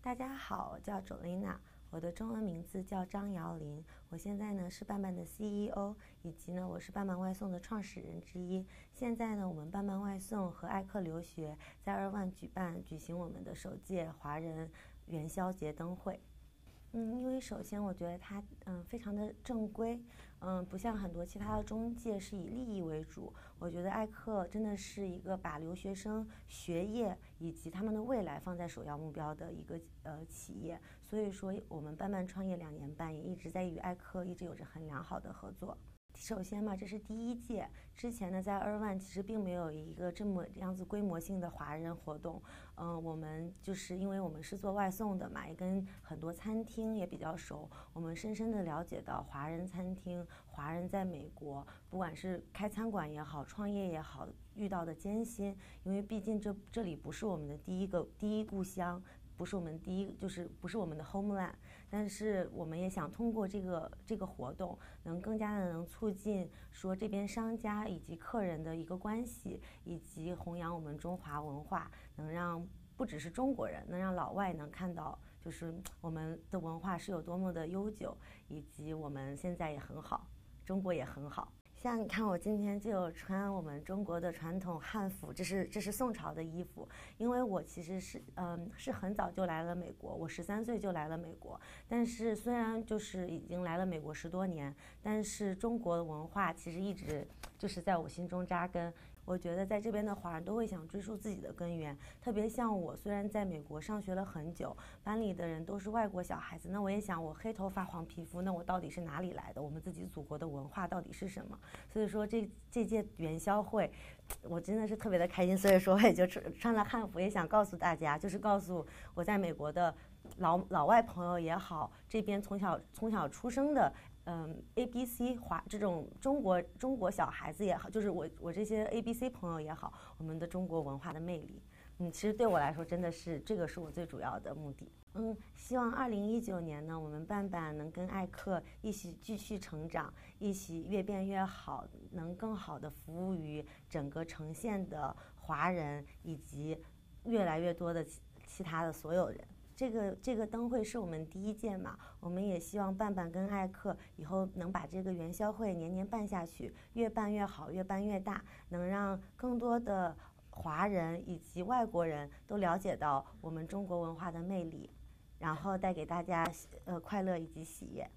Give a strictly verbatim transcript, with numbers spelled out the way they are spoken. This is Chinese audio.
大家好，我叫 Jolina， 我的中文名字叫张瑶琳。我现在呢是伴伴的 C E O， 以及呢我是伴伴外送的创始人之一。现在呢我们伴伴外送和爱客留学在二万举办举行我们的首届华人元宵节灯会。嗯，因为首先我觉得它嗯非常的正规，嗯不像很多其他的中介是以利益为主。我觉得爱客真的是一个把留学生学业以及他们的未来放在首要目标的一个呃企业，所以说我们伴伴创业两年半，也一直在与爱客一直有着很良好的合作。首先嘛，这是第一届，之前呢在二万其实并没有一个这么样子规模性的华人活动。嗯、呃，我们就是因为我们是做外送的嘛，也跟很多餐厅也比较熟，我们深深的了解到华人餐厅、华人在美国，不管是开餐馆也好、创业也好，遇到的艰辛，因为毕竟这这里不是我们的第一个第一故乡。不是我们第一，就是不是我们的 homeland， 但是我们也想通过这个这个活动，能更加的能促进说这边商家以及客人的一个关系，以及弘扬我们中华文化，能让不只是中国人，能让老外能看到，就是我们的文化是有多么的悠久，以及我们现在也很好，中国也很好。像你看，我今天就有穿我们中国的传统汉服，这是这是宋朝的衣服。因为我其实是嗯是很早就来了美国，我十三岁就来了美国。但是虽然就是已经来了美国十多年，但是中国的文化其实一直就是在我心中扎根。我觉得在这边的华人都会想追溯自己的根源，特别像我，虽然在美国上学了很久，班里的人都是外国小孩子，那我也想我黑头发黄皮肤，那我到底是哪里来的？我们自己祖国的文化到底是什么？所以说这这届元宵会，我真的是特别的开心，所以说我也就穿了汉服，也想告诉大家，就是告诉我在美国的老老外朋友也好，这边从小从小出生的。嗯 ，A B C 华这种中国中国小孩子也好，就是我我这些 A B C 朋友也好，我们的中国文化的魅力，嗯，其实对我来说真的是这个是我最主要的目的。嗯，希望二零一九年呢，我们伴伴能跟爱客一起继续成长，一起越变越好，能更好的服务于整个呈现的华人以及越来越多的其其他的所有人。这个这个灯会是我们第一届嘛，我们也希望伴伴跟爱客以后能把这个元宵会年年办下去，越办越好，越办越大，能让更多的华人以及外国人都了解到我们中国文化的魅力，然后带给大家呃快乐以及喜悦。